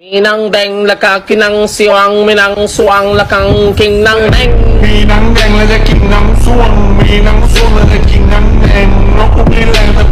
มีนางแดงและกากินนางสวงมีนางสวงและกังกินนางแดงมีนางแดงและจะกินนางสวงมีนางสวงและจะกินนางแดงนกก็มีแรงแต่